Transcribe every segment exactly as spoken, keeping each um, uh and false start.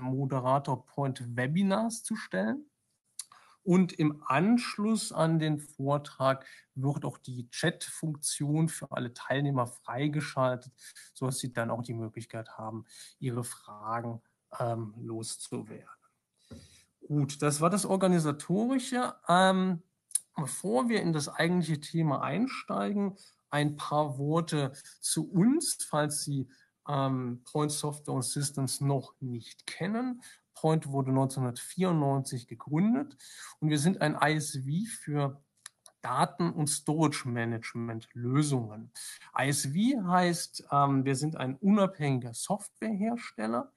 Moderator Point Webinars zu stellen. Und im Anschluss an den Vortrag wird auch die Chat-Funktion für alle Teilnehmer freigeschaltet, sodass sie dann auch die Möglichkeit haben, ihre Fragen ähm, loszuwerden. Gut, das war das Organisatorische. Ähm, bevor wir in das eigentliche Thema einsteigen, ein paar Worte zu uns, falls Sie ähm, Point Software Systems noch nicht kennen. Point wurde neunzehnhundertvierundneunzig gegründet und wir sind ein I S V für Daten- und Storage-Management-Lösungen. I S V heißt, ähm, wir sind ein unabhängiger Softwarehersteller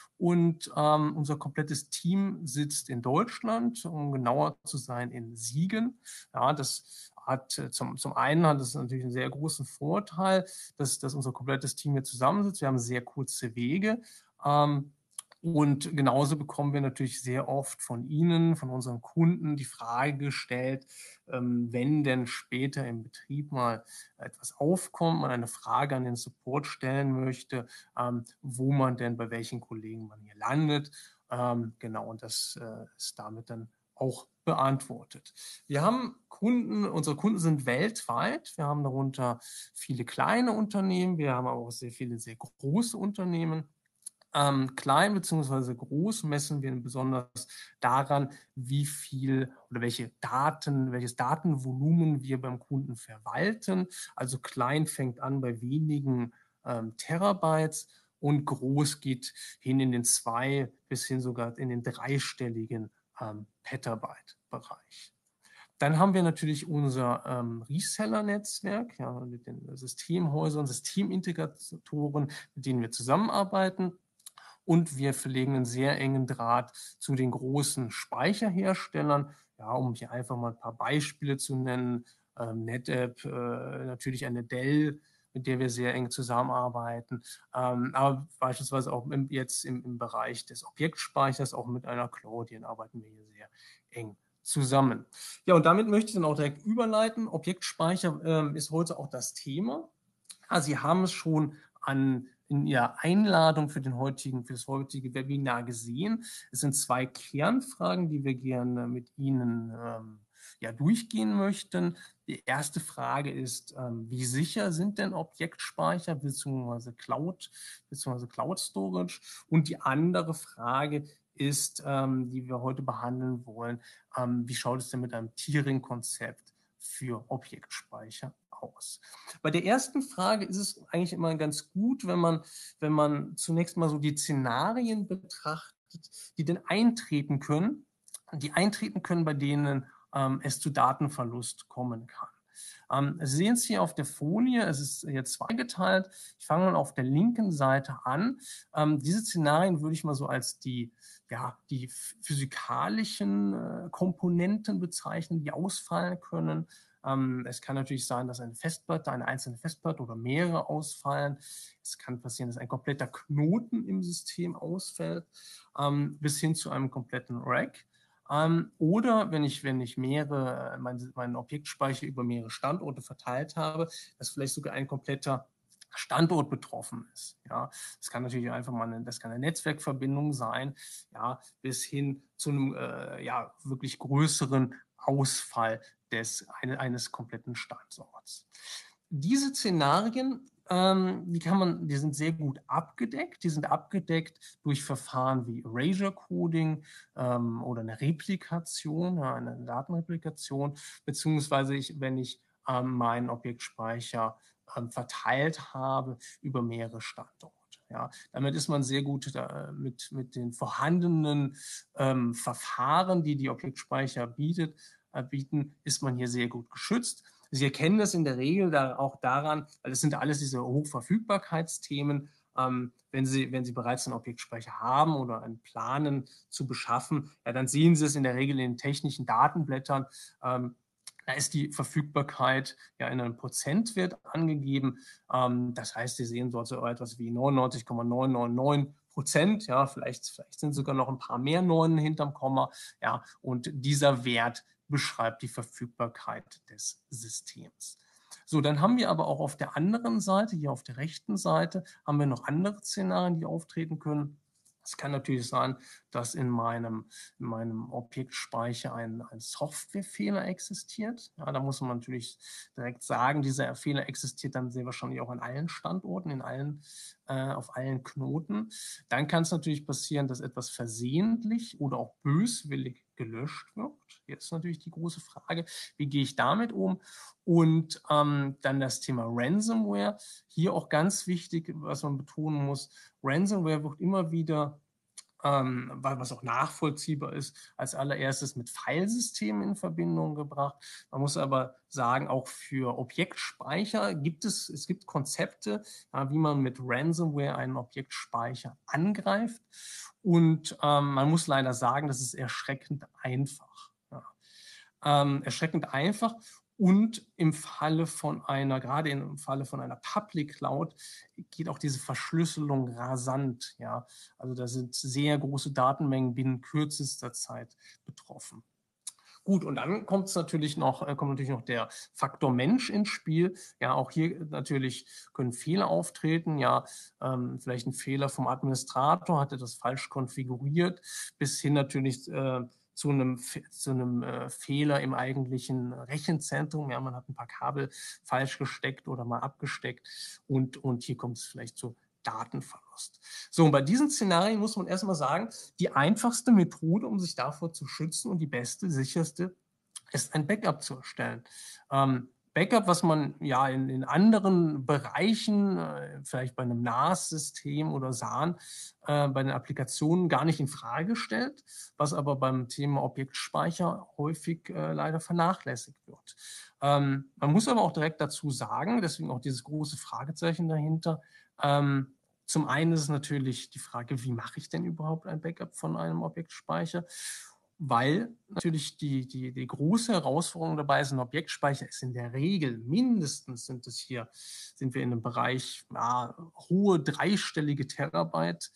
und ähm, unser komplettes Team sitzt in Deutschland, um genauer zu sein in Siegen. Ja, das hat äh, zum, zum einen hat es natürlich einen sehr großen Vorteil, dass, dass unser komplettes Team hier zusammensitzt. Wir haben sehr kurze Wege. Ähm, Und genauso bekommen wir natürlich sehr oft von Ihnen, von unseren Kunden die Frage gestellt, ähm, wenn denn später im Betrieb mal etwas aufkommt, man eine Frage an den Support stellen möchte, ähm, wo man denn bei welchen Kollegen man hier landet. Ähm, genau, und das äh, ist damit dann auch beantwortet. Wir haben Kunden, unsere Kunden sind weltweit. Wir haben darunter viele kleine Unternehmen, wir haben aber auch sehr viele sehr große Unternehmen. Ähm, klein bzw. groß messen wir besonders daran, wie viel oder welche Daten, welches Datenvolumen wir beim Kunden verwalten. Also klein fängt an bei wenigen ähm, Terabytes und groß geht hin in den zwei bis hin sogar in den dreistelligen ähm, Petabyte-Bereich. Dann haben wir natürlich unser ähm, Reseller-Netzwerk, ja, mit den Systemhäusern, Systemintegratoren, mit denen wir zusammenarbeiten. Und wir pflegen einen sehr engen Draht zu den großen Speicherherstellern. Ja, um hier einfach mal ein paar Beispiele zu nennen. Ähm, NetApp, äh, natürlich eine Dell, mit der wir sehr eng zusammenarbeiten. Ähm, aber beispielsweise auch im, jetzt im, im Bereich des Objektspeichers, auch mit einer Cloudien arbeiten wir hier sehr eng zusammen. Ja, und damit möchte ich dann auch direkt überleiten. Objektspeicher ähm, ist heute auch das Thema. Also Sie haben es schon an, in Ihrer Einladung für, den heutigen, für das heutige Webinar gesehen. Es sind zwei Kernfragen, die wir gerne mit Ihnen ähm, ja, durchgehen möchten. Die erste Frage ist, ähm, wie sicher sind denn Objektspeicher bzw. Cloud bzw. Cloud Storage? Und die andere Frage ist, ähm, die wir heute behandeln wollen, ähm, wie schaut es denn mit einem Tiering-Konzept für Objektspeicher aus? Bei der ersten Frage ist es eigentlich immer ganz gut, wenn man, wenn man zunächst mal so die Szenarien betrachtet, die denn eintreten können, die eintreten können, bei denen ähm, es zu Datenverlust kommen kann. Ähm, Sie sehen es hier auf der Folie, es ist jetzt zweigeteilt. Ich fange mal auf der linken Seite an. Ähm, diese Szenarien würde ich mal so als die, ja, die physikalischen äh, Komponenten bezeichnen, die ausfallen können. Ähm, es kann natürlich sein, dass eine Festplatte, eine einzelne Festplatte oder mehrere ausfallen. Es kann passieren, dass ein kompletter Knoten im System ausfällt, ähm, bis hin zu einem kompletten Rack. Ähm, oder wenn ich, wenn ich mehrere, mein, meinen Objektspeicher über mehrere Standorte verteilt habe, dass vielleicht sogar ein kompletter Standort betroffen ist. Ja, das kann natürlich einfach mal eine, das kann eine Netzwerkverbindung sein, ja, bis hin zu einem äh, ja, wirklich größeren Ausfall des, eine, eines kompletten Standorts. Diese Szenarien, ähm, die kann man, die sind sehr gut abgedeckt. Die sind abgedeckt durch Verfahren wie Erasure Coding ähm, oder eine Replikation, ja, eine Datenreplikation, beziehungsweise ich, wenn ich ähm, meinen Objektspeicher ähm, verteilt habe über mehrere Standorte. Ja, damit ist man sehr gut da, mit, mit den vorhandenen ähm, Verfahren, die die Objektspeicher bietet, äh, bieten, ist man hier sehr gut geschützt. Sie erkennen das in der Regel da auch daran, weil es sind alles diese Hochverfügbarkeitsthemen. Ähm, wenn Sie, wenn Sie bereits einen Objektspeicher haben oder einen planen zu beschaffen, ja, dann sehen Sie es in der Regel in den technischen Datenblättern. Ähm, da ist die Verfügbarkeit ja in einem Prozentwert angegeben. Ähm, das heißt, Sie sehen dort so etwas wie neunundneunzig Komma neunhundertneunundneunzig Prozent. Ja, vielleicht, vielleicht sind sogar noch ein paar mehr Neunen hinterm Komma. Ja, und dieser Wert beschreibt die Verfügbarkeit des Systems. So, dann haben wir aber auch auf der anderen Seite, hier auf der rechten Seite, haben wir noch andere Szenarien, die auftreten können. Es kann natürlich sein, dass in meinem, in meinem Objektspeicher ein, ein Softwarefehler existiert. Ja, da muss man natürlich direkt sagen, dieser Fehler existiert dann sehr wahrscheinlich auch an allen Standorten, in allen, äh, auf allen Knoten. Dann kann es natürlich passieren, dass etwas versehentlich oder auch böswillig gelöscht wird. Jetzt ist natürlich die große Frage, wie gehe ich damit um? Und ähm, dann das Thema Ransomware. Hier auch ganz wichtig, was man betonen muss, Ransomware wird immer wieder, ähm, was auch nachvollziehbar ist, als allererstes mit Filesystemen in Verbindung gebracht. Man muss aber sagen, auch für Objektspeicher gibt es, es gibt Konzepte, ja, wie man mit Ransomware einen Objektspeicher angreift. Und ähm, man muss leider sagen, das ist erschreckend einfach. Ja. Ähm, erschreckend einfach. Und im Falle von einer, gerade im Falle von einer Public Cloud, geht auch diese Verschlüsselung rasant. Ja? Also da sind sehr große Datenmengen binnen kürzester Zeit betroffen. Gut, und dann kommt es natürlich noch, kommt natürlich noch der Faktor Mensch ins Spiel. Ja, auch hier natürlich können Fehler auftreten. Ja, ähm, vielleicht ein Fehler vom Administrator, hatte das falsch konfiguriert, bis hin natürlich äh, zu einem, zu einem äh, Fehler im eigentlichen Rechenzentrum. Ja, man hat ein paar Kabel falsch gesteckt oder mal abgesteckt und, und hier kommt es vielleicht zu Datenverlust. So, und bei diesen Szenarien muss man erstmal sagen, die einfachste Methode, um sich davor zu schützen und die beste, sicherste, ist ein Backup zu erstellen. Ähm, Backup, was man ja in, in anderen Bereichen, äh, vielleicht bei einem N A S-System oder S A N, äh, bei den Applikationen gar nicht in Frage stellt, was aber beim Thema Objektspeicher häufig äh, leider vernachlässigt wird. Ähm, man muss aber auch direkt dazu sagen, deswegen auch dieses große Fragezeichen dahinter, ähm, zum einen ist es natürlich die Frage, wie mache ich denn überhaupt ein Backup von einem Objektspeicher? Weil natürlich die, die, die große Herausforderung dabei ist, ein Objektspeicher ist in der Regel, mindestens sind es hier, sind wir in einem Bereich, ja, hohe dreistellige Terabyte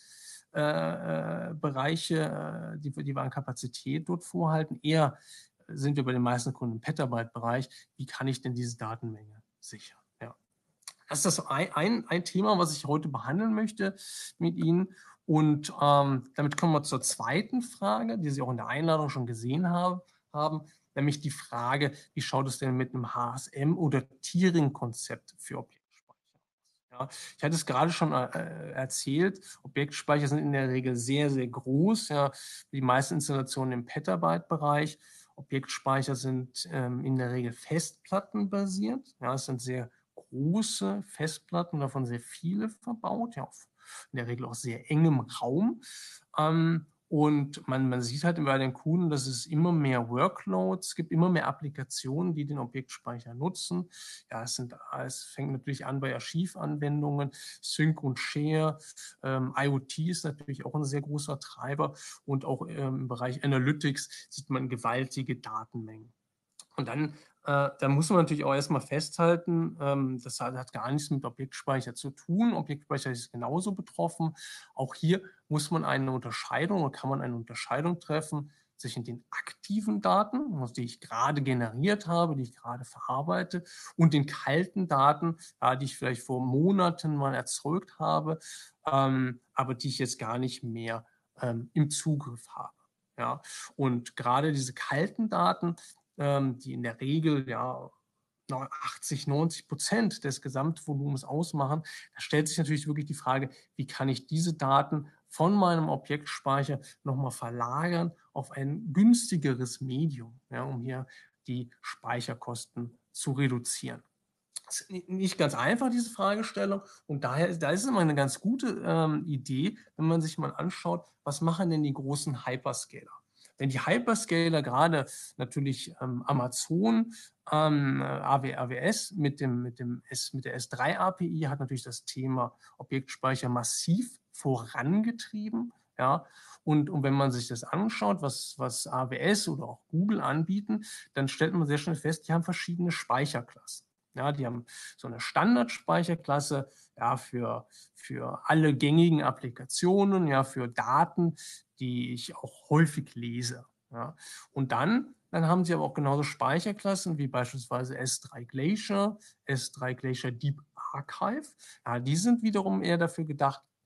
äh, Bereiche, äh, die, die wir an Kapazität dort vorhalten. Eher sind wir bei den meisten Kunden im Petabyte-Bereich. Wie kann ich denn diese Datenmenge sichern? Ja. Das ist das ein, ein, ein Thema, was ich heute behandeln möchte mit Ihnen. Und ähm, damit kommen wir zur zweiten Frage, die Sie auch in der Einladung schon gesehen haben, haben, nämlich die Frage, wie schaut es denn mit einem H S M- oder Tiering-Konzept für Objektspeicher aus? Ja, ich hatte es gerade schon äh, erzählt, Objektspeicher sind in der Regel sehr, sehr groß. Ja, die meisten Installationen im Petabyte-Bereich. Objektspeicher sind ähm, in der Regel festplattenbasiert. Ja, es sind sehr große Festplatten, davon sehr viele verbaut, ja, auf in der Regel auch sehr engem Raum. Ähm, und man, man sieht halt bei den Kunden, dass es immer mehr Workloads gibt, immer mehr Applikationen, die den Objektspeicher nutzen. Ja, es, sind, es fängt natürlich an bei Archivanwendungen, Sync und Share. Ähm, IoT ist natürlich auch ein sehr großer Treiber und auch ähm, im Bereich Analytics sieht man gewaltige Datenmengen. Und dann, äh, dann muss man natürlich auch erstmal festhalten, ähm, das hat, hat gar nichts mit Objektspeicher zu tun. Objektspeicher ist genauso betroffen. Auch hier muss man eine Unterscheidung oder kann man eine Unterscheidung treffen zwischen den aktiven Daten, die ich gerade generiert habe, die ich gerade verarbeite, und den kalten Daten, ja, die ich vielleicht vor Monaten mal erzeugt habe, ähm, aber die ich jetzt gar nicht mehr ähm, im Zugriff habe. Ja, und gerade diese kalten Daten, ähm, die in der Regel ja achtzig, neunzig Prozent des Gesamtvolumens ausmachen, da stellt sich natürlich wirklich die Frage, wie kann ich diese Daten von meinem Objektspeicher nochmal verlagern auf ein günstigeres Medium, ja, um hier die Speicherkosten zu reduzieren. Das ist nicht ganz einfach, diese Fragestellung. Und daher da ist es immer eine ganz gute ähm, Idee, wenn man sich mal anschaut, was machen denn die großen Hyperscaler? Denn die Hyperscaler, gerade natürlich ähm, Amazon, ähm, A W S mit, dem, mit, dem S, mit der S drei A P I hat natürlich das Thema Objektspeicher massiv vorangetrieben. Ja, und, und wenn man sich das anschaut, was, was A W S oder auch Google anbieten, dann stellt man sehr schnell fest, die haben verschiedene Speicherklassen. Ja, die haben so eine Standardspeicherklasse, ja, für, für alle gängigen Applikationen, ja, für Daten, die ich auch häufig lese. Ja. Und dann, dann haben sie aber auch genauso Speicherklassen wie beispielsweise S drei Glacier, S drei Glacier Deep Archive. Ja, die sind wiederum eher dafür gedacht,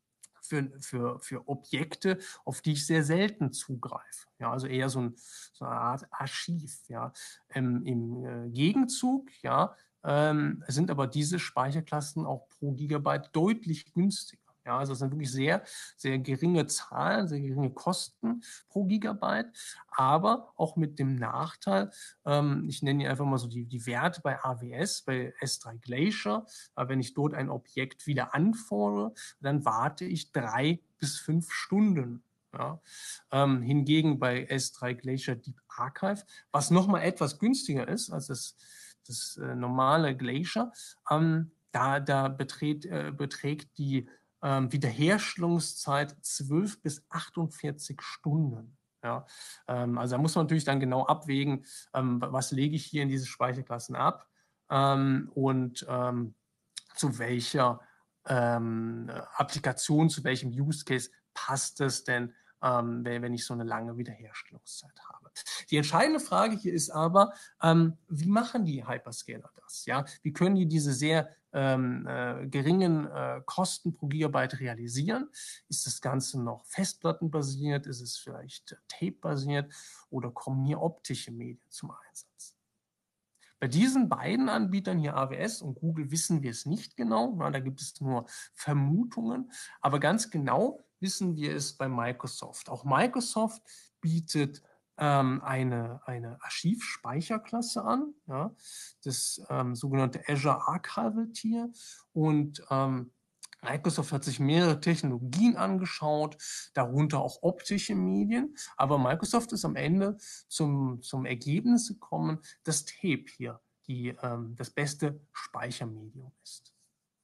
für, für, für Objekte, auf die ich sehr selten zugreife. Ja, also eher so, ein, so eine Art Archiv. Ja. Ähm, Im äh, Gegenzug, ja, ähm, sind aber diese Speicherklassen auch pro Gigabyte deutlich günstiger. Ja, also es sind wirklich sehr, sehr geringe Zahlen, sehr geringe Kosten pro Gigabyte, aber auch mit dem Nachteil, ähm, ich nenne hier einfach mal so die, die Werte bei A W S, bei S drei Glacier, äh, wenn ich dort ein Objekt wieder anfordere, dann warte ich drei bis fünf Stunden. Ja. Ähm, hingegen bei S drei Glacier Deep Archive, was nochmal etwas günstiger ist als das, das äh, normale Glacier, ähm, da, da beträgt, äh, beträgt die ähm, Wiederherstellungszeit zwölf bis achtundvierzig Stunden. Ja, ähm, also da muss man natürlich dann genau abwägen, ähm, was lege ich hier in diese Speicherklassen ab ähm, und ähm, zu welcher ähm, Applikation, zu welchem Use Case passt es denn, ähm, wenn, wenn ich so eine lange Wiederherstellungszeit habe. Die entscheidende Frage hier ist aber, ähm, wie machen die Hyperscaler das? Ja? Wie können die diese sehr ähm, äh, geringen äh, Kosten pro Gigabyte realisieren? Ist das Ganze noch festplattenbasiert? Ist es vielleicht tape-basiert? Oder kommen hier optische Medien zum Einsatz? Bei diesen beiden Anbietern hier A W S und Google wissen wir es nicht genau. Na, da gibt es nur Vermutungen. Aber ganz genau wissen wir es bei Microsoft. Auch Microsoft bietet ähm, eine, eine Archivspeicherklasse an, ja, das ähm, sogenannte Azure Archival Tier. Und ähm, Microsoft hat sich mehrere Technologien angeschaut, darunter auch optische Medien. Aber Microsoft ist am Ende zum, zum Ergebnis gekommen, dass Tape hier die, ähm, das beste Speichermedium ist.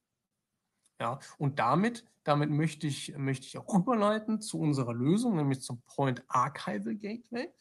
Ja, und damit, damit möchte ich, möchte ich auch überleiten zu unserer Lösung, nämlich zum Point Archival Gateway.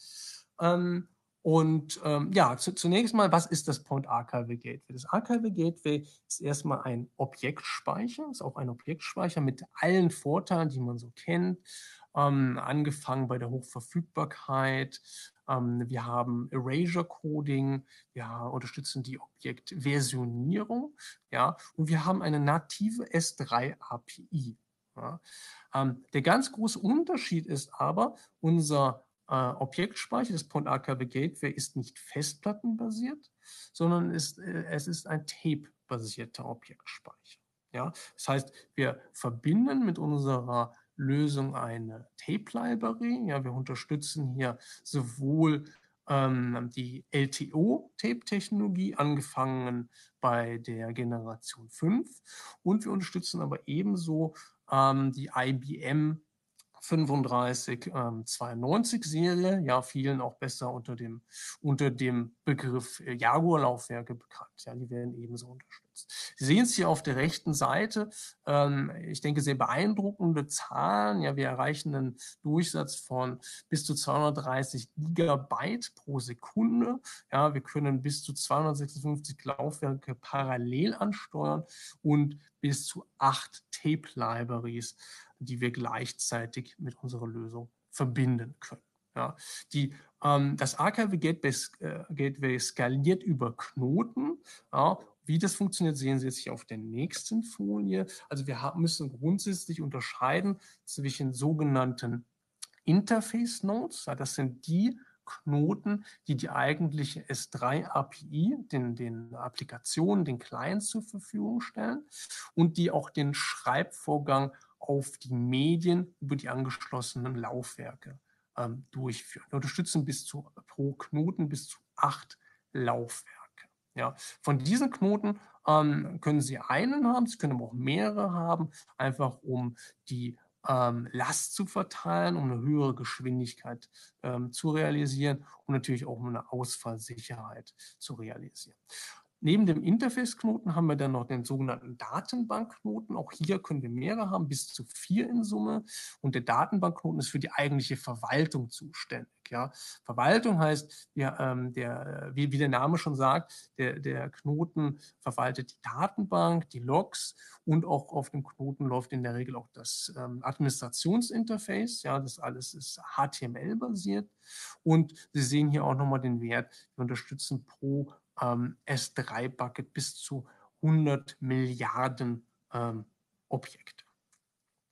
Ähm, und ähm, ja, zu, zunächst mal, was ist das Point Archival Gateway? Das Archival Gateway ist erstmal ein Objektspeicher, ist auch ein Objektspeicher mit allen Vorteilen, die man so kennt, ähm, angefangen bei der Hochverfügbarkeit. Ähm, wir haben Erasure Coding, wir unterstützen die Objektversionierung, ja, und wir haben eine native S drei A P I. Ja. Ähm, der ganz große Unterschied ist aber, unser äh, Objektspeicher, das Point Archival Gateway, ist nicht festplattenbasiert, sondern ist, äh, es ist ein Tape-basierter Objektspeicher. Ja. Das heißt, wir verbinden mit unserer Lösung eine Tape-Library. Ja, wir unterstützen hier sowohl ähm, die L T O-Tape-Technologie, angefangen bei der Generation fünf, und wir unterstützen aber ebenso ähm, die I B M fünfunddreißig zweiundneunzig Serie, ja, vielen auch besser unter dem, unter dem Begriff äh, Jaguar-Laufwerke bekannt. Ja, die werden ebenso unterstützt. Sie sehen es hier auf der rechten Seite, ähm, ich denke, sehr beeindruckende Zahlen. Ja, wir erreichen einen Durchsatz von bis zu zweihundertdreißig Gigabyte pro Sekunde. Ja, wir können bis zu zweihundertsechsundfünfzig Laufwerke parallel ansteuern und bis zu acht Tape-Libraries, die wir gleichzeitig mit unserer Lösung verbinden können. Ja, die, ähm, das Archival Gateway, äh, Gateway skaliert über Knoten. Ja, wie das funktioniert, sehen Sie jetzt hier auf der nächsten Folie. Also wir haben, müssen grundsätzlich unterscheiden zwischen sogenannten Interface Nodes. Ja, das sind die Knoten, die die eigentliche S drei A P I, den, den Applikationen, den Clients zur Verfügung stellen und die auch den Schreibvorgang auf die Medien über die angeschlossenen Laufwerke ähm, durchführen. Wir unterstützen bis zu pro Knoten bis zu acht Laufwerke. Ja. Von diesen Knoten ähm, können Sie einen haben, Sie können aber auch mehrere haben, einfach um die ähm, Last zu verteilen, um eine höhere Geschwindigkeit ähm, zu realisieren und natürlich auch um eine Ausfallsicherheit zu realisieren. Neben dem Interface-Knoten haben wir dann noch den sogenannten Datenbankknoten. Auch hier können wir mehrere haben, bis zu vier in Summe. Und der Datenbankknoten ist für die eigentliche Verwaltung zuständig. Ja. Verwaltung heißt, ja, ähm, der, wie, wie der Name schon sagt, der, der Knoten verwaltet die Datenbank, die Logs, und auch auf dem Knoten läuft in der Regel auch das ähm, Administrationsinterface. Ja, das alles ist H T M L-basiert. Und Sie sehen hier auch nochmal den Wert. Wir unterstützen pro ähm, S drei Bucket bis zu hundert Milliarden ähm, Objekte.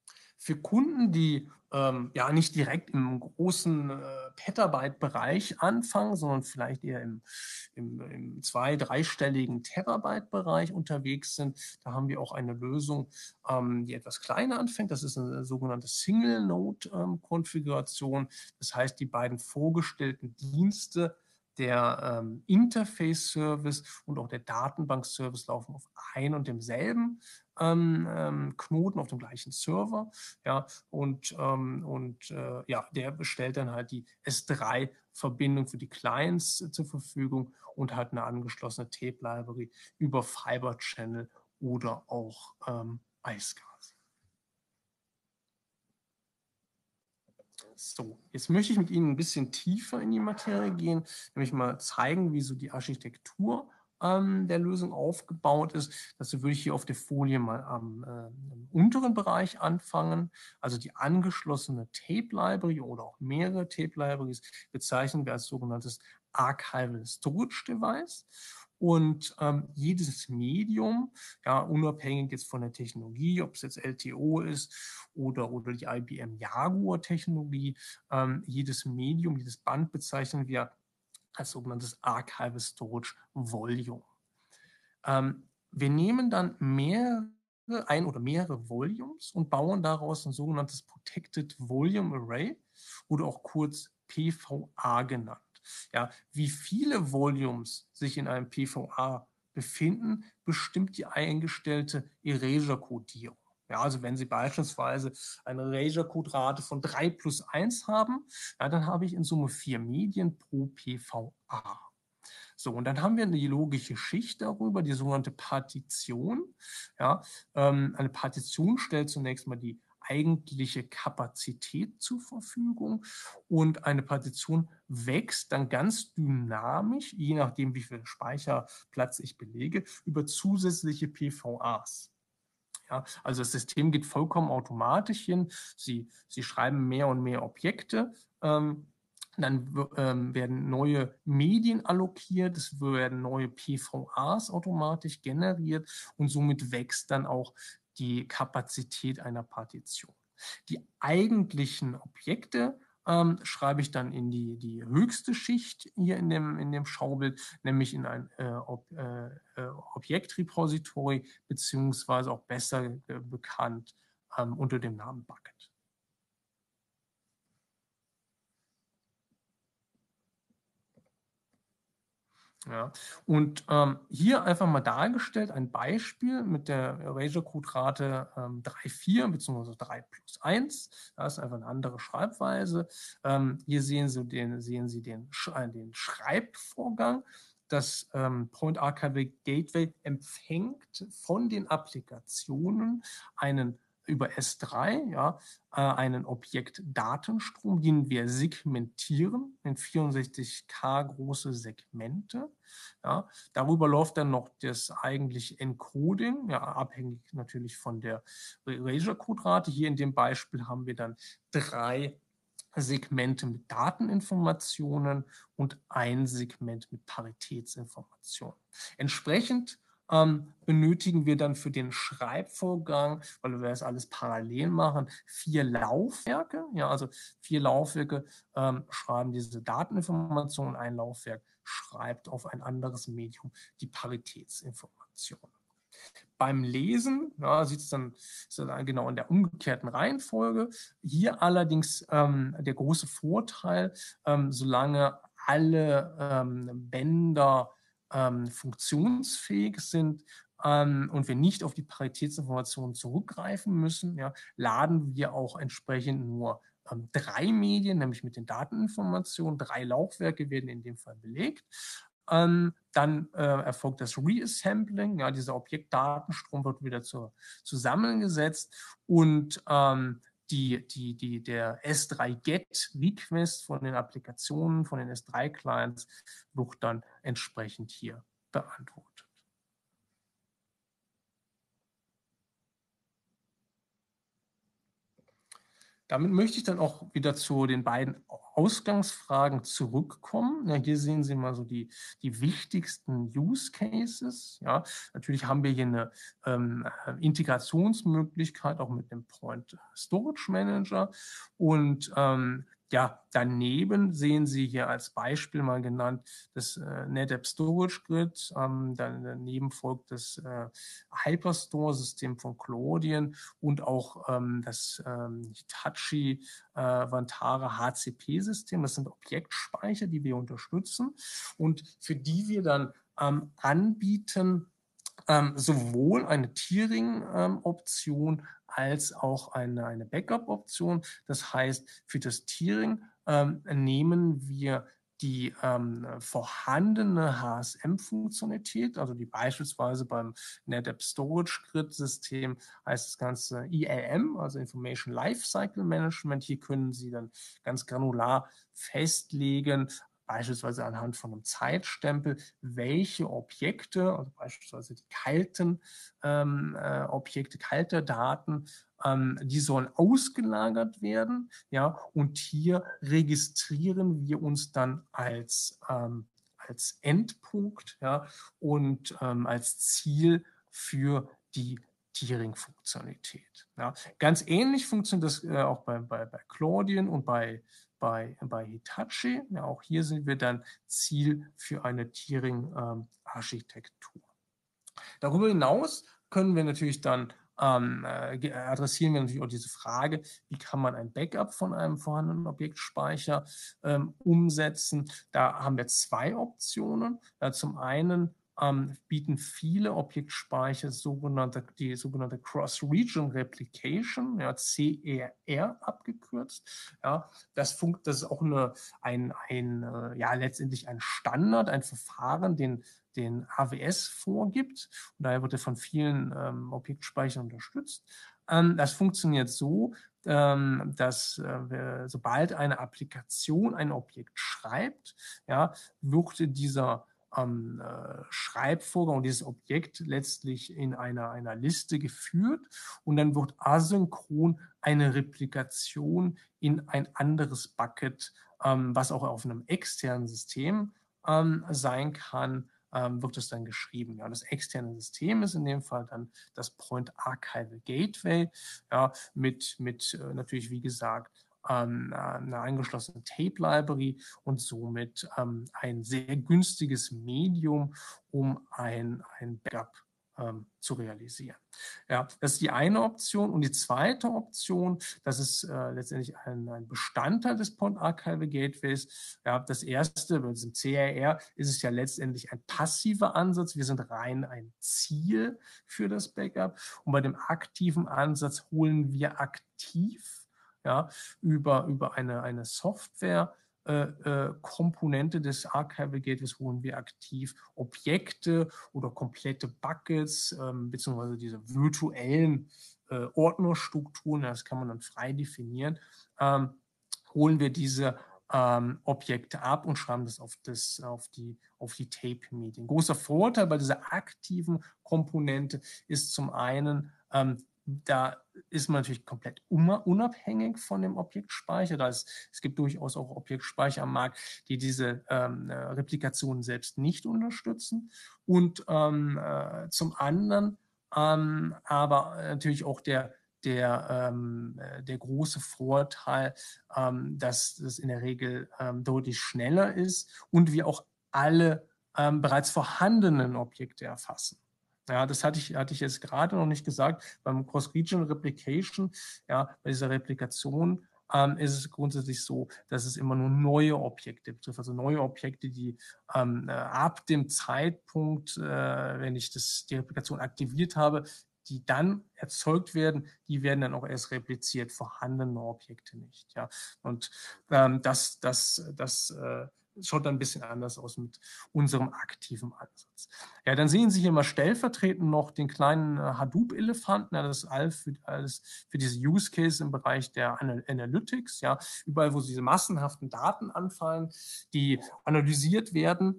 Für Kunden, die ähm, ja nicht direkt im großen äh, Petabyte-Bereich anfangen, sondern vielleicht eher im, im, im zwei-, dreistelligen Terabyte-Bereich unterwegs sind, da haben wir auch eine Lösung, ähm, die etwas kleiner anfängt. Das ist eine sogenannte Single-Node-Konfiguration. Das heißt, die beiden vorgestellten Dienste, der ähm, Interface-Service und auch der Datenbank-Service laufen auf ein und demselben ähm, ähm, Knoten, auf dem gleichen Server. Ja, und, ähm, und äh, ja, der bestellt dann halt die S drei Verbindung für die Clients äh, zur Verfügung und hat eine angeschlossene Tape-Library über Fiber Channel oder auch ähm, iSCSI. So, jetzt möchte ich mit Ihnen ein bisschen tiefer in die Materie gehen, nämlich mal zeigen, wie so die Architektur ähm, der Lösung aufgebaut ist. Dazu würde ich hier auf der Folie mal am äh, im unteren Bereich anfangen. Also die angeschlossene Tape-Library oder auch mehrere Tape-Libraries bezeichnen wir als sogenanntes Archival Storage Device. Und ähm, jedes Medium, ja, unabhängig jetzt von der Technologie, ob es jetzt L T O ist oder, oder die I B M Jaguar-Technologie, ähm, jedes Medium, jedes Band bezeichnen wir als sogenanntes Archival Storage Volume. Ähm, wir nehmen dann mehrere, ein oder mehrere Volumes und bauen daraus ein sogenanntes Protected Volume Array oder auch kurz P V A genannt. Ja, wie viele Volumes sich in einem P V A befinden, bestimmt die eingestellte Erasure-Kodierung. Ja, also wenn Sie beispielsweise eine Erasure-Codrate von drei plus eins haben, ja, dann habe ich in Summe vier Medien pro P V A. So, und dann haben wir eine logische Schicht darüber, die sogenannte Partition. Ja, ähm, eine Partition stellt zunächst mal die eigentliche Kapazität zur Verfügung und eine Partition wächst dann ganz dynamisch, je nachdem, wie viel Speicherplatz ich belege, über zusätzliche P V As. Ja, also das System geht vollkommen automatisch hin. Sie, Sie schreiben mehr und mehr Objekte. Ähm, dann ähm, werden neue Medien allokiert, es werden neue P V As automatisch generiert und somit wächst dann auch die Kapazität einer Partition. Die eigentlichen Objekte ähm, schreibe ich dann in die, die höchste Schicht hier in dem, in dem Schaubild, nämlich in ein äh, Ob, äh, Objektrepository, beziehungsweise auch besser äh, bekannt ähm, unter dem Namen Bucket. Ja. Und ähm, hier einfach mal dargestellt ein Beispiel mit der Erasure-Codrate ähm, drei Komma vier bzw. drei plus eins. Das ist einfach eine andere Schreibweise. Ähm, hier sehen Sie den, sehen Sie den, äh, den Schreibvorgang. Das ähm, Point Archival Gateway empfängt von den Applikationen einen über S drei, ja, äh, einen Objektdatenstrom, den wir segmentieren in vierundsechzig K große Segmente. Ja. Darüber läuft dann noch das eigentliche Encoding, ja, abhängig natürlich von der Erasure-Codrate. Hier in dem Beispiel haben wir dann drei Segmente mit Dateninformationen und ein Segment mit Paritätsinformationen. Entsprechend ähm, benötigen wir dann für den Schreibvorgang, weil wir das alles parallel machen, vier Laufwerke. Ja, also vier Laufwerke ähm, schreiben diese Dateninformationen, ein Laufwerk schreibt auf ein anderes Medium die Paritätsinformation. Beim Lesen ja, sieht es dann, dann genau in der umgekehrten Reihenfolge. Hier allerdings ähm, der große Vorteil, ähm, solange alle ähm, Bänder ähm, funktionsfähig sind ähm, und wir nicht auf die Paritätsinformationen zurückgreifen müssen, ja, laden wir auch entsprechend nur ähm, drei Medien, nämlich mit den Dateninformationen. Drei Laufwerke werden in dem Fall belegt. Ähm, dann äh, erfolgt das Reassembling, ja, dieser Objektdatenstrom wird wieder zu, zusammengesetzt und ähm, die, die, die, der S drei Get Request von den Applikationen, von den S drei Clients wird dann entsprechend hier beantwortet. Damit möchte ich dann auch wieder zu den beiden Ausgangsfragen zurückkommen. Ja, hier sehen Sie mal so die, die wichtigsten Use Cases. Ja, natürlich haben wir hier eine ähm, Integrationsmöglichkeit auch mit dem Point Storage Manager. Und ähm, ja, daneben sehen Sie hier als Beispiel mal genannt das äh, NetApp Storage Grid. Ähm, dann daneben folgt das äh, Hyperstore-System von Clodian und auch ähm, das ähm, Hitachi äh, Vantara H C P-System. Das sind Objektspeicher, die wir unterstützen und für die wir dann ähm, anbieten, ähm, sowohl eine Tiering-Option ähm, als auch eine, eine Backup-Option. Das heißt, für das Tiering ähm, nehmen wir die ähm, vorhandene H S M-Funktionalität, also die beispielsweise beim NetApp Storage Grid-System heißt das Ganze I L M, also Information Lifecycle Management. Hier können Sie dann ganz granular festlegen, beispielsweise anhand von einem Zeitstempel, welche Objekte, also beispielsweise die kalten ähm, äh, Objekte, kalte Daten, ähm, die sollen ausgelagert werden. Ja, und hier registrieren wir uns dann als, ähm, als Endpunkt, ja, und ähm, als Ziel für die Tiering-Funktionalität. Ja. Ganz ähnlich funktioniert das äh, auch bei, bei, bei Clodian und bei bei, bei Hitachi. Ja, auch hier sind wir dann Ziel für eine Tiering-Architektur. Ähm, Darüber hinaus können wir natürlich dann ähm, äh, adressieren wir natürlich auch diese Frage, wie kann man ein Backup von einem vorhandenen Objektspeicher ähm, umsetzen. Da haben wir zwei Optionen. Ja, zum einen ähm, bieten viele Objektspeicher sogenannte, die sogenannte Cross-Region Replication, ja, C R R abgekürzt. Ja, das, funkt, das ist auch eine, ein, ein, äh, ja, letztendlich ein Standard, ein Verfahren, den den A W S vorgibt. Und daher wird er von vielen ähm, Objektspeichern unterstützt. Ähm, das funktioniert so, ähm, dass äh, sobald eine Applikation ein Objekt schreibt, ja, wird dieser ähm, äh, Schreibvorgang und dieses Objekt letztlich in einer, einer Liste geführt und dann wird asynchron eine Replikation in ein anderes Bucket, ähm, was auch auf einem externen System ähm, sein kann, ähm, wird es dann geschrieben. Ja, das externe System ist in dem Fall dann das Point Archival Gateway, ja, mit, mit äh, natürlich, wie gesagt, ähm, einer angeschlossenen Tape-Library und somit ähm, ein sehr günstiges Medium, um ein, ein Backup ähm, zu realisieren. Ja, das ist die eine Option. Und die zweite Option, das ist äh, letztendlich ein, ein Bestandteil des Point Archival Gateways. Ja, das erste, bei diesem C R R, ist es ja letztendlich ein passiver Ansatz. Wir sind rein ein Ziel für das Backup. Und bei dem aktiven Ansatz holen wir aktiv, ja, über, über eine, eine Software, äh, äh, Komponente des Archival Gateways holen wir aktiv Objekte oder komplette Buckets, ähm, beziehungsweise diese virtuellen äh, Ordnerstrukturen, das kann man dann frei definieren, ähm, holen wir diese ähm, Objekte ab und schreiben das auf, das, auf die, auf die Tape-Medien. Großer Vorteil bei dieser aktiven Komponente ist zum einen, ähm, da ist man natürlich komplett unabhängig von dem Objektspeicher. Da ist, es gibt durchaus auch Objektspeicher am Markt, die diese ähm, Replikationen selbst nicht unterstützen. Und ähm, äh, zum anderen ähm, aber natürlich auch der, der, ähm, der große Vorteil, ähm, dass es in der Regel ähm, deutlich schneller ist und wir auch alle ähm, bereits vorhandenen Objekte erfassen. Ja, das hatte ich, hatte ich jetzt gerade noch nicht gesagt. Beim Cross-Region Replication, ja, bei dieser Replikation ähm, ist es grundsätzlich so, dass es immer nur neue Objekte betrifft. Also neue Objekte, die ähm, äh, ab dem Zeitpunkt, äh, wenn ich das, die Replikation aktiviert habe, die dann erzeugt werden, die werden dann auch erst repliziert, vorhandene Objekte nicht. Ja. Und ähm, das, das, das äh, schaut dann ein bisschen anders aus mit unserem aktiven Ansatz. Ja, dann sehen Sie hier mal stellvertretend noch den kleinen äh, Hadoop-Elefanten. Ja, das ist alles für, alles für diese Use Case im Bereich der Anal Analytics. Ja, überall, wo diese massenhaften Daten anfallen, die analysiert werden,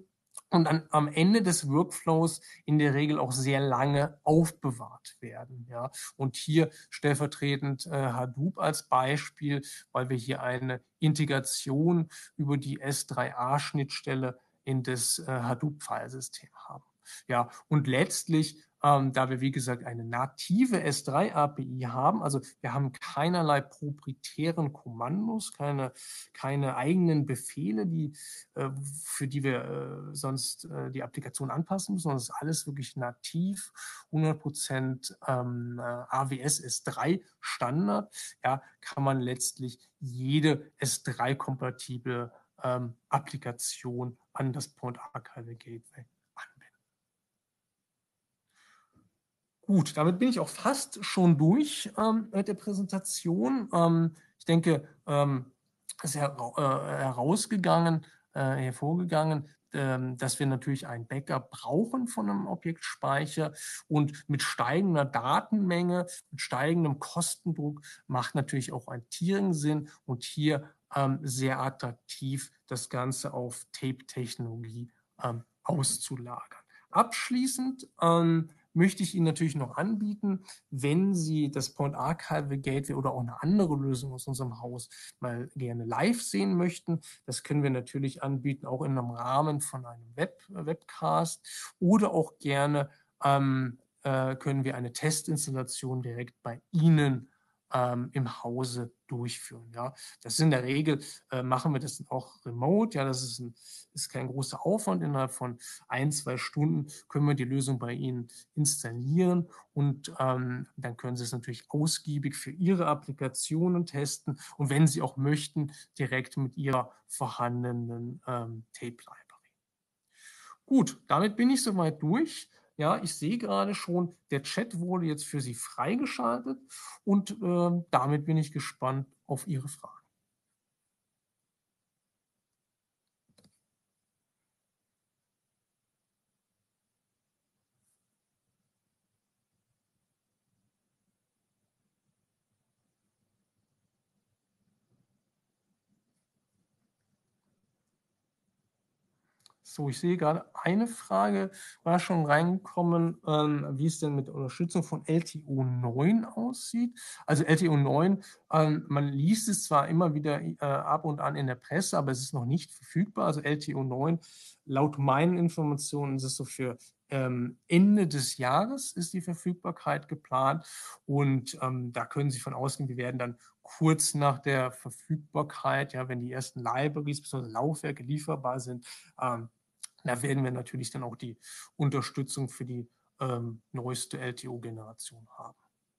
und dann am Ende des Workflows in der Regel auch sehr lange aufbewahrt werden. Ja. Und hier stellvertretend äh, Hadoop als Beispiel, weil wir hier eine Integration über die S drei A-Schnittstelle in das äh, Hadoop-Filesystem haben. Ja, und letztlich, ähm, da wir wie gesagt eine native S drei A P I haben, also wir haben keinerlei proprietären Kommandos, keine, keine eigenen Befehle, die, äh, für die wir äh, sonst äh, die Applikation anpassen müssen, sondern es ist alles wirklich nativ, hundert Prozent ähm, A W S S drei Standard, ja, kann man letztlich jede S drei kompatible ähm, Applikation an das Point Archival Gateway anwenden. Gut, damit bin ich auch fast schon durch ähm, mit der Präsentation. Ähm, ich denke, ähm, es ist her äh, herausgegangen, äh, hervorgegangen, ähm, dass wir natürlich ein Backup brauchen von einem Objektspeicher und mit steigender Datenmenge, mit steigendem Kostendruck macht natürlich auch ein Tiering Sinn und hier ähm, sehr attraktiv das Ganze auf Tape-Technologie ähm, auszulagern. Abschließend ähm, möchte ich Ihnen natürlich noch anbieten, wenn Sie das Point Archival Gateway oder auch eine andere Lösung aus unserem Haus mal gerne live sehen möchten. Das können wir natürlich anbieten, auch in einem Rahmen von einem Web Webcast oder auch gerne ähm, äh, können wir eine Testinstallation direkt bei Ihnen ähm, im Hause durchführen. Ja, das ist in der Regel äh, machen wir das auch remote. Ja, das ist, ein, ist kein großer Aufwand. Innerhalb von ein, zwei Stunden können wir die Lösung bei Ihnen installieren und ähm, dann können Sie es natürlich ausgiebig für Ihre Applikationen testen und wenn Sie auch möchten, direkt mit Ihrer vorhandenen ähm, Tape Library. Gut, damit bin ich soweit durch. Ja, ich sehe gerade schon, der Chat wurde jetzt für Sie freigeschaltet und äh, damit bin ich gespannt auf Ihre Fragen. So, ich sehe gerade, eine Frage war schon reingekommen, ähm, wie es denn mit der Unterstützung von L T O neun aussieht. Also L T O neun, ähm, man liest es zwar immer wieder äh, ab und an in der Presse, aber es ist noch nicht verfügbar. Also L T O neun, laut meinen Informationen ist es so für ähm, Ende des Jahres ist die Verfügbarkeit geplant und ähm, da können Sie von ausgehen, wir werden dann kurz nach der Verfügbarkeit, ja, wenn die ersten Libraries bzw. Laufwerke lieferbar sind, ähm, da werden wir natürlich dann auch die Unterstützung für die ähm, neueste L T O-Generation haben.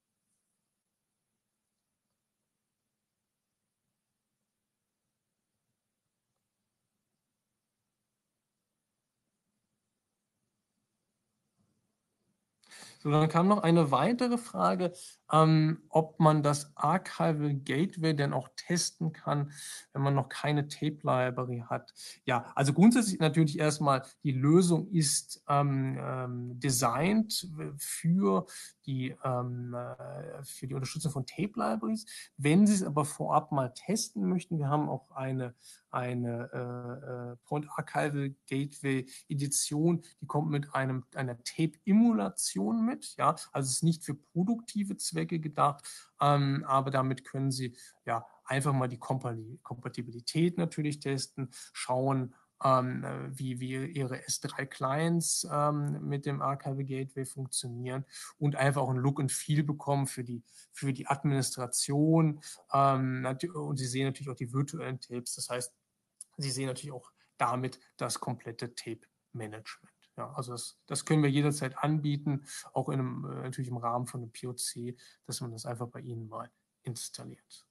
So, dann kam noch eine weitere Frage, ähm, ob man das Archival Gateway denn auch testen kann, wenn man noch keine Tape Library hat. Ja, also grundsätzlich natürlich erstmal, die Lösung ist ähm, ähm, designt für die, ähm, äh, für die Unterstützung von Tape Libraries. Wenn Sie es aber vorab mal testen möchten, wir haben auch eine eine äh, äh, Point Archival Gateway Edition, die kommt mit einem, einer Tape-Emulation mit. Ja, also es ist nicht für produktive Zwecke gedacht, ähm, aber damit können Sie ja einfach mal die Kompatibilität natürlich testen, schauen, ähm, wie, wie Ihre S drei Clients ähm, mit dem Archival Gateway funktionieren und einfach auch ein Look and Feel bekommen für die, für die Administration. Ähm, und Sie sehen natürlich auch die virtuellen Tapes. Das heißt, Sie sehen natürlich auch damit das komplette Tape-Management. Ja, also das, das können wir jederzeit anbieten, auch in einem, äh, natürlich im Rahmen von einem P O C, dass man das einfach bei Ihnen mal installiert.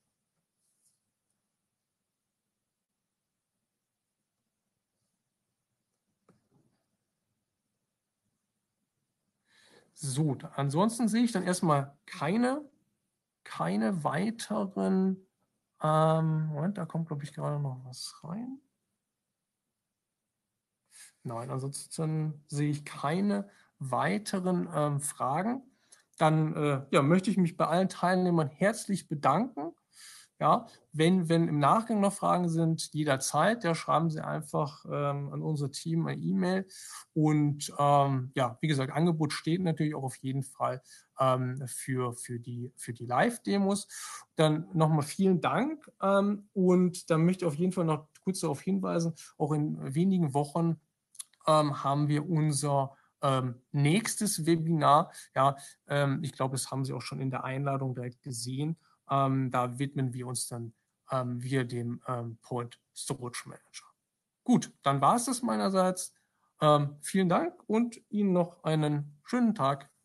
So, ansonsten sehe ich dann erstmal keine, keine weiteren, ähm, Moment, da kommt, glaube ich, gerade noch was rein. Nein, ansonsten sehe ich keine weiteren ähm, Fragen. Dann äh, ja, möchte ich mich bei allen Teilnehmern herzlich bedanken Ja, wenn, wenn im Nachgang noch Fragen sind, jederzeit, ja, schreiben Sie einfach ähm, an unser Team eine E-Mail. Und ähm, ja, wie gesagt, Angebot steht natürlich auch auf jeden Fall ähm, für, für die, für die Live-Demos. Dann nochmal vielen Dank. Ähm, und dann möchte ich auf jeden Fall noch kurz darauf hinweisen, auch in wenigen Wochen ähm, haben wir unser ähm, nächstes Webinar. Ja, ähm, ich glaube, das haben Sie auch schon in der Einladung direkt gesehen. Ähm, da widmen wir uns dann ähm, wieder dem ähm, Point Storage Manager. Gut, dann war es das meinerseits. Ähm, vielen Dank und Ihnen noch einen schönen Tag.